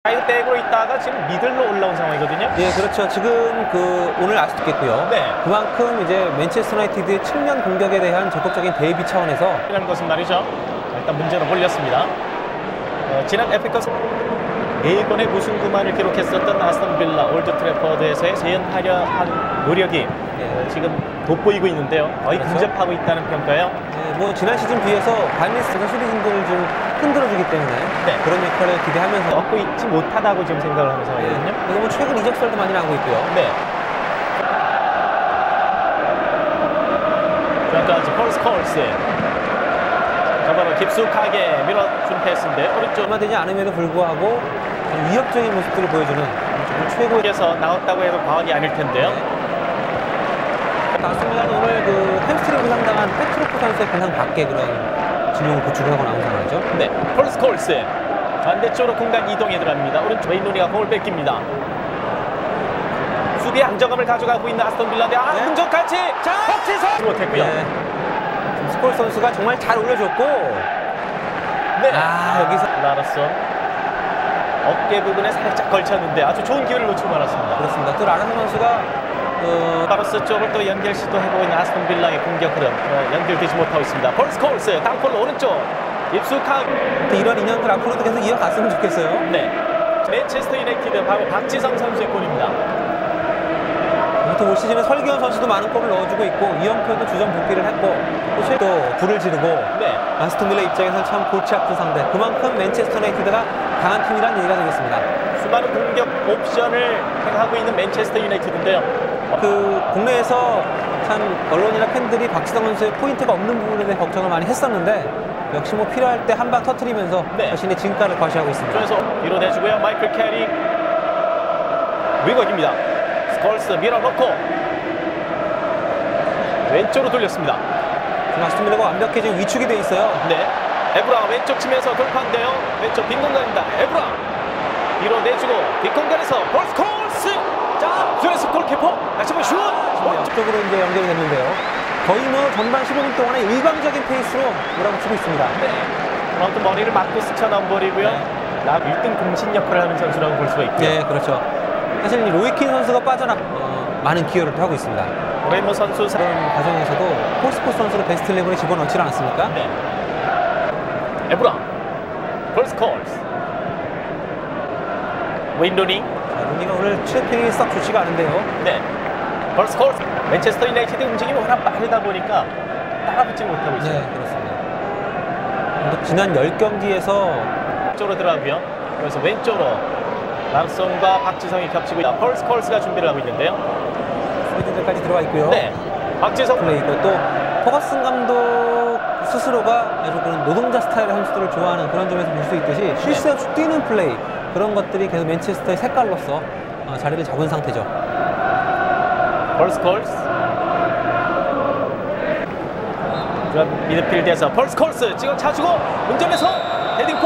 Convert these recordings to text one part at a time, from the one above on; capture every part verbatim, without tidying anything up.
백으로 있다가 지금 미들로 올라온 상황이거든요. 예, 그렇죠. 지금 그 오늘 알 수도 있겠고요. 네. 그만큼 이제 맨체스터 유나이티드의 측면 공격에 대한 적극적인 대비 차원에서 이라는 것은 말이죠. 자, 일단 문제로 몰렸습니다. 어, 지난 에프에이컵 네 번의 무승부만을 기록했었던 아스톤 빌라 올드 트래퍼드에서의 재연하려 한 노력이 예. 어, 지금 돋보이고 있는데요. 거의 그렇죠. 근접하고 있다는 평가요. 예, 뭐 지난 시즌 비해서 발리스가 수비진들을 좀 흔들어주기 때문에 네. 그런 역할을 기대하면서 얻고 있지 못하다고 지금 생각을 하는 상황이거든요. 예. 그리고 뭐 최근 이적설도 많이 나오고 있고요. 네. 여기까지 펄스 콜스. 저번에 깊숙하게 밀어준 패스인데 오른쪽 얼마 되지 않음에도 불구하고 아주 위협적인 모습들을 보여주는 정말 최고의 에서 나왔다고 해도 과언이 아닐 텐데요. 아스톤빌라는 오늘 그 햄스트링 부상당한 페트로프 선수의 부상 밖에 그런 진용을 구축을 하고 나온 상황이죠. 네, 펄스 콜스 반대쪽으로 공간 이동에 들어갑니다. 오른쪽 웨인로니가 공을 뺏깁니다. 수비 안정감을 가져가고 있는 아스톤 빌라인데 아, 네. 공격까지 자, 박지성 못했고요. 네. 스콜 선수가 정말 잘 올려줬고, 네, 아 여기서 라라сон 어깨 부분에 살짝 걸쳤는데 아주 좋은 기회를 놓치고 말았습니다. 그렇습니다. 또 라라선 선수가 어, 바로스 쪽을 또 연결 시도해보고 있는 아스톤 빌라의 공격 흐름 어, 연결되지 못하고 있습니다. 펄스 콜스 땅볼로 오른쪽 입숙한 또 이런 인연들 앞으로도 계속 이어갔으면 좋겠어요. 네, 맨체스터 유나이티드 바로 박지성 선수의 골입니다. 아무튼 올 시즌에 설기현 선수도 많은 골을 넣어주고 있고 이영표도 주전 복귀를 했고 또 최- 또 불을 지르고 네, 아스톤 빌라 입장에서는 참 골치 아픈 상대. 그만큼 맨체스터 유나이티드가 강한 팀이라는 얘기가 되겠습니다. 수많은 공격 옵션을 행하고 있는 맨체스터 유나이티드인데요. 그 국내에서 참 언론이나 팬들이 박지성 선수의 포인트가 없는 부분에 대해 걱정을 많이 했었는데 역시 뭐 필요할 때 한 방 터뜨리면서 네. 자신의 진가를 과시하고 있습니다. 그래서 뒤로 내주고요. 마이클 캐리 윙어입니다. 스콜스 밀어넣고 왼쪽으로 돌렸습니다. 지금 아스톤 빌라가 완벽히 지금 위축이 돼 있어요. 네, 에브라 왼쪽 치면서 돌파인데요. 왼쪽 빈 공간입니다. 에브라 뒤로 내주고 빈 공간에서 볼 스콜스 자, 주에서 골키퍼 다시 한번 슛 앞쪽으로 이제 연결이 됐는데요. 거의 뭐 전반 십오 분 동안에 일방적인 페이스로 몰아붙이고 있습니다. 네, 아무튼 머리를 맞고 스쳐나온 볼이고요. 나 일 등 공신 역할을 하는 선수라고 볼 수가 있고요. 네, 그렇죠. 사실 이 로이킨 선수가 빠져나 어, 많은 기여를 또 하고 있습니다. 레이모 선수 사... 그런 과정에서도 폴스포 선수를 베스트 십일에 집어넣지 않았습니까? 네, 에브라 펄스 콜스 웨인로니 자, 루니가 오늘 트래핑이 썩 좋지가 않은데요. 네, 펄스 콜스 맨체스터 유나이티드 움직임이 워낙 빠르다 보니까 따라붙지 못하고 있어요. 네, 그렇습니다. 또 지난 십 경기에서 왼쪽으로 들어가고요. 그래서 왼쪽으로 람송과 박지성이 겹치고 있다. 펄스 콜스가 준비를 하고 있는데요. 수비진들까지 들어와 있고요. 네, 박지성 플레이고 또 퍼거슨 감독 스스로가 아주 그런 노동자 스타일의 선수들을 좋아하는 그런 점에서 볼 수 있듯이 쉴 새 없이 뛰는 플레이 그런 것들이 계속 맨체스터의 색깔로서 어, 자리를 잡은 상태죠. 펄스 콜스 미드필드에서 펄스 콜스 지금 차주고 운전해서 헤딩포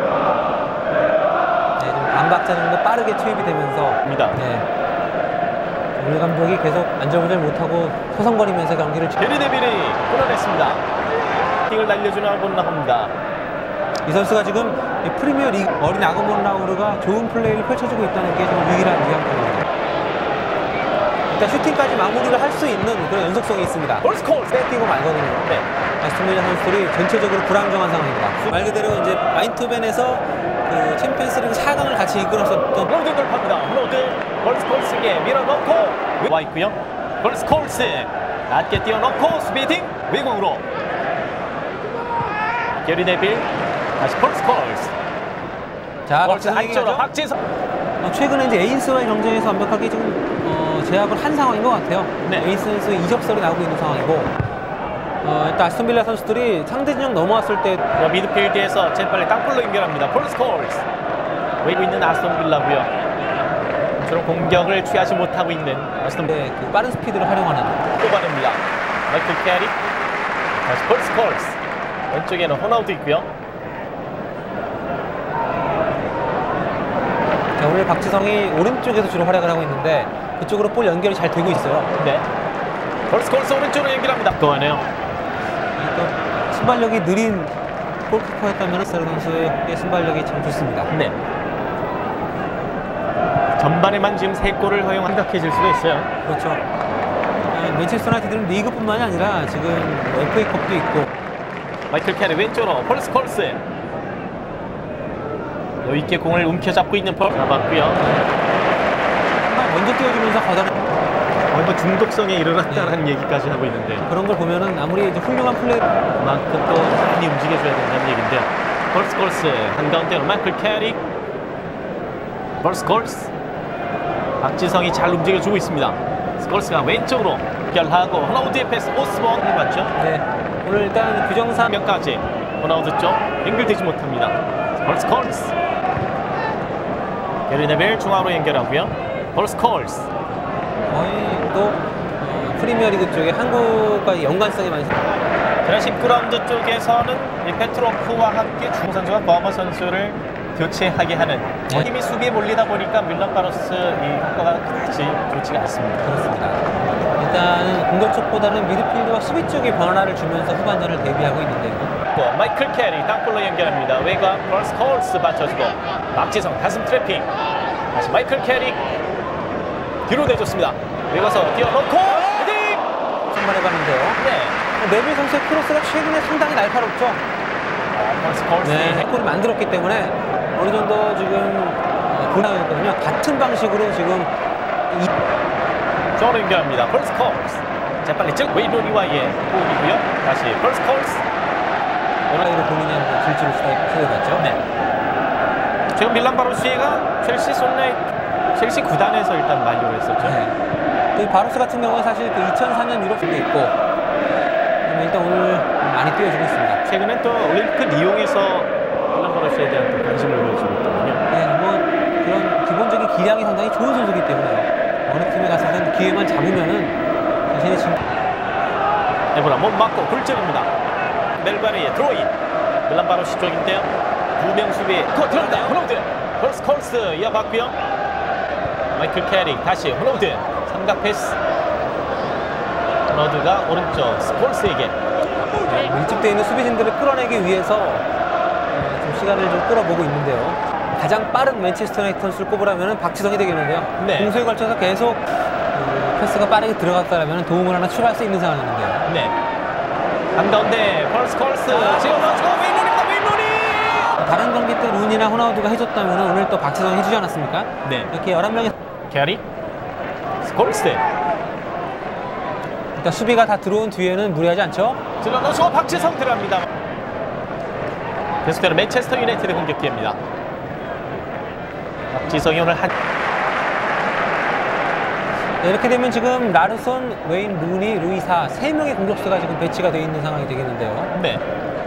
네, 좀 반박자 정도 빠르게 투입이 되면서 입니다. 네. 올 감독이 계속 안절부절 못하고 서성거리면서 경기를 베리 데빌이 끊어냈습니다. 팅을 날려주는 본나합니다. 이 선수가 지금 이 프리미어 리그 어린 아그몬 라우르가 좋은 플레이를 펼쳐주고 있다는 게 좀 유일한 위안감입니다. 일단 슈팅까지 마무리를 할 수 있는 그런 연속성이 있습니다. 펄스 콜스 빼뛰고 말거든요. 네, 아스톤 빌라 선수들이 전체적으로 불안정한 상황입니다. 말 그대로 이제 아인토벤에서 그 챔피언스리그 사 강을 같이 이끌었었던 로드 돌파입니다. 로드 펄스 콜스에게 밀어넣고 와 있고요. 펄스 콜스 낮게 뛰어넣고 수비딩 외곽으로 게리 네빌 다시 펄스 콜스 자, 펄스 박지성 안쪽으로 얘기하죠? 박지성 어, 최근에 이제 에이스와의 경쟁에서 완벽하게 지금 어, 제압을 한 상황인 것 같아요. 네. 에이스 선수의 이적설이 나오고 있는 상황이고 어, 일단 아스톤 빌라 선수들이 상대 진영 넘어왔을 때 미드필드에서 재빨리 땅볼로 연결합니다. 펄스 콜스 외고 있는 아스톤 빌라고요. 저런 공격을 취하지 못하고 있는 아스톤 빌라 네, 그 빠른 스피드를 활용하는 뽑아냅니다. 마이클 캐리 다시 펄스 콜스 왼쪽에는 호나우도 있고요. 자, 오늘 박지성이 오른쪽에서 주로 활약을 하고 있는데 그쪽으로 볼 연결이 잘 되고 있어요. 네, 펄스 콜스 오른쪽으로 연결합니다. 또 하네요. 또 순발력이 느린 골키퍼였다면 세르 선수의 순발력이 참 좋습니다. 네, 전반에만 지금 세 골을 허용한 생각해질 수가 있어요. 그렇죠. 아, 맨체스터 유나이티드는 리그뿐만이 아니라 지금 에프에이컵도 있고. 마이클 캐리 왼쪽으로 폴 스콜스 여유있게 공을 움켜잡고 있는 폴 잡았고요. 정말 먼저 뛰어주면서 거다는 거의 뭐 중독성에 이르렀다는 네. 얘기까지 하고 있는데 그런 걸 보면은 아무리 이제 훌륭한 플레이 그만큼 또 많이 움직여줘야 된다는 얘기인데요. 폴 스콜스 한가운데로 마이클 캐리 폴 스콜스 박지성이 잘 움직여주고 있습니다. 스콜스가 왼쪽으로 연결하고 호나우드의 패스 오스본 해봤죠. 네. 오늘 일단 규정상 몇까지 호나우드 쪽 연결되지 못합니다. 폴 스콜스 게리 네빌 중앙으로 연결하고요. 폴 스콜스 거의 또 어, 프리미어리그 쪽에 한국과 연관성이 많이 그런 십 구 라운드 쪽에서는 이 페트로프와 함께 중 선수가 버머 선수를 교체하게 하는 네. 힘이 수비에 몰리다 보니까 밀란 바로스 이 효과가 그다지 좋지가 않습니다. 그렇습니다. 일단은 공격 쪽보다는 미드필드와 수비 쪽에 변화를 주면서 후반전을 대비하고 있는데요. 또 마이클 캐리 땅볼로 연결합니다. 외곽 폴 스콜스 받쳐주고 박지성 가슴 트래핑 다시 마이클 캐리 뒤로 내줬습니다. 외곽에서 뛰어놓고 헤딩 선발해봤는데요. 네. 네빌 선수의 크로스가 최근에 상당히 날카롭죠. 폴 스콜스 네, 골을 만들었기 때문에 어느 정도 지금 분화였거든요. 같은 방식으로 지금 이 저로 연결합니다. 폴 스콜스 재빨리 즉 웨인 루니와의 호흡이고요. 다시 폴 스콜스 오라이로 본인이 한번 질주를 시도해봤죠. 네. 지금 밀란 바로시가 첼시 솔레 첼시 구단에서 일단 만료를 했었죠. 네. 또 이 바로스 같은 경우는 사실 그 이천사 년 유럽도 있고 일단 오늘 많이 뛰어주고 있습니다. 최근엔 또 올림픽 리옹에서 밀란 바로시에 대한 또 관심을 보여주고 있거든요. 네, 뭐 그런 기본적인 기량이 상당히 좋은 선수이기 때문에 어느 팀에 가서든 기회만 잡으면은 자신의 진 에브라 못 맞고 굴절입니다. 멜바리의 드로인 밀란 바로시 쪽인데요. 두 명 수비에 또 들어간다. 호나우드 폴 스콜스 이어받고요. 마이클 캐리 다시 호나우드 삼각 패스 호나우드가 오른쪽 스콜스에게 네, 밀집되어 있는 수비진들을 끌어내기 위해서 어, 좀 시간을 좀 끌어보고 있는데요. 가장 빠른 맨체스터 유나이티드 선수를 꼽으라면 박지성이 되겠는데요. 네. 공수에 걸쳐서 계속 그 패스가 빠르게 들어갔다면 도움을 하나 추가할 수 있는 상황인데요. 네. 한가운데 폴 스콜스 지금 넣어주고 웨인루니입니다. 웨인루니 다른 경기 때 루니나 호나우드가 해줬다면 오늘 또 박지성이 해주지 않았습니까? 네. 이렇게 열한 명의 캐리 스콜스 일단 수비가 다 들어온 뒤에는 무리하지 않죠? 질러 넣어주고 박지성 들어갑니다. 계속되는 맨체스터 유나이티드 공격 기회입니다. 박지성이 오늘 한 네, 이렇게 되면 지금 라르손, 웨인, 루니, 루이사 세 명의 공격수가 지금 배치가 되어 있는 상황이 되겠는데요. 네.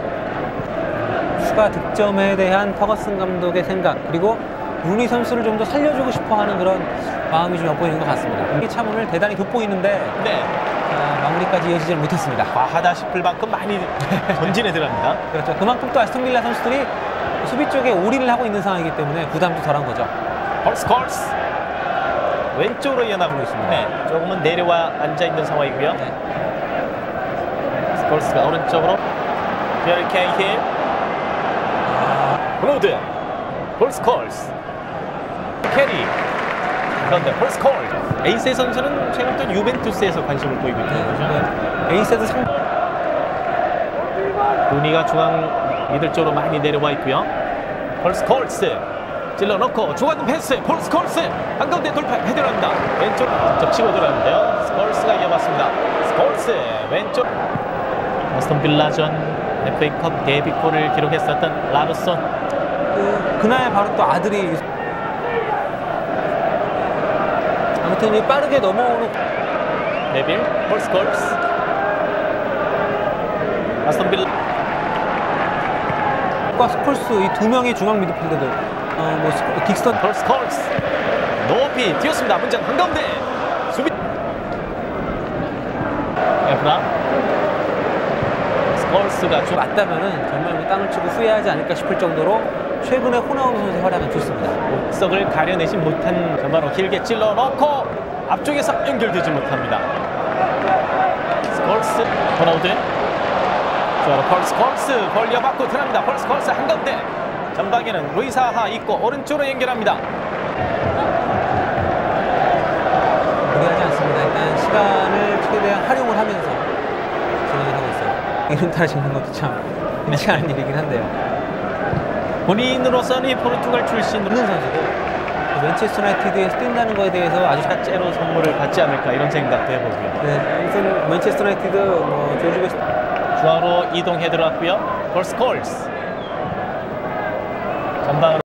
추가 득점에 대한 퍼거슨 감독의 생각 그리고 루니 선수를 좀 더 살려주고 싶어하는 그런 마음이 좀 엿보이는 것 같습니다. 이 참 오늘 대단히 돋보이는데 네. 자, 마무리까지 이어지지 못했습니다. 과하다 싶을 만큼 많이 전진에 들어갑니다. 그렇죠. 그만큼 또 아스톤빌라 선수들이 수비 쪽에 올인을 하고 있는 상황이기 때문에 부담도 덜한 거죠. 폴 스콜스 왼쪽으로 이어나가고 있습니다. 네. 조금은 내려와 앉아 있는 상황이고요. 네. 스콜스가 오른쪽으로 별 케이힐 호나우드 폴 스콜스 캐리 그런데 폴 스콜스 에이세 선수는 최근 또 유벤투스에서 관심을 보이고 있는 네. 거죠. 네. 에이세도 상 루니가 중앙 미들 쪽으로 많이 내려와 있고요. 폴 스콜스 찔러놓고 중간 패스 폴 스콜스 한가운데 돌파 헤드합니다. 왼쪽 직접 치고 들어가는데요. 스콜스가 이어봤습니다. 스콜스 왼쪽 아스톤 빌라전 에프에이컵 데뷔골을 기록했었던 라르손 그, 그날 바로 또 아들이 아무튼 이 빠르게 넘어오는 네빌 폴 스콜스 아스톤 빌라 과 스콜스 이 두 명의 중앙 미드필더들 어, 뭐 스코, 딕스턴 폴 스콜스 높이 뛰었습니다. 문장 한가운데 수비 에브라 스콜스가 좀 맞다면은 정말 뭐 땅을 치고 후회하지 않을까 싶을 정도로 최근에 호나우드 선수의 활약은 좋습니다. 목석을 가려내지 못한 전반으로 길게 찔러 넣고 앞쪽에서 연결되지 못합니다. 스콜스 호나우드 자, 폴 스콜스 벌려받고 들어갑니다. 폴 스콜스 한가운데 전방에는 루이사하 있고 오른쪽으로 연결합니다. 시간을 최대한 활용을 하면서 진행을 하고 있어요. 이런 타를 짓는 것도 참 흔치 않은 일이긴 한데요. 본인으로서는 이 포르투갈 출신으로 있는 선수고 맨체스터 유나이티드에서 뛴다는 거에 대해서 아주 잘 째로 선물을 받지 않을까 이런 생각도 해보고요. 네, 아무튼 맨체스터 유나이티드 뭐 조지 베스트 중앙으로 이동해 들어왔고요. 폴스콜스 전방으로